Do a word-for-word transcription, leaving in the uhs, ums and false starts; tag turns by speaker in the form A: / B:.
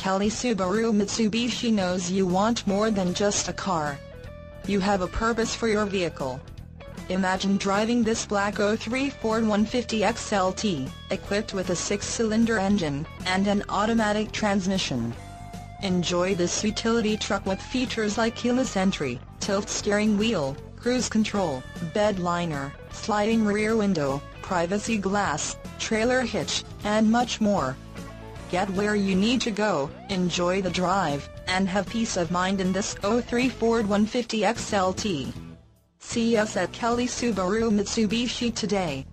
A: Kelly Subaru Mitsubishi knows you want more than just a car. You have a purpose for your vehicle. Imagine driving this black oh three Ford F one fifty X L T, equipped with a six-cylinder engine and an automatic transmission. Enjoy this utility truck with features like keyless entry, tilt steering wheel, cruise control, bed liner, sliding rear window, privacy glass, trailer hitch, and much more. Get where you need to go, enjoy the drive, and have peace of mind in this oh three Ford F one fifty X L T. See us at Kelly Subaru Mitsubishi today.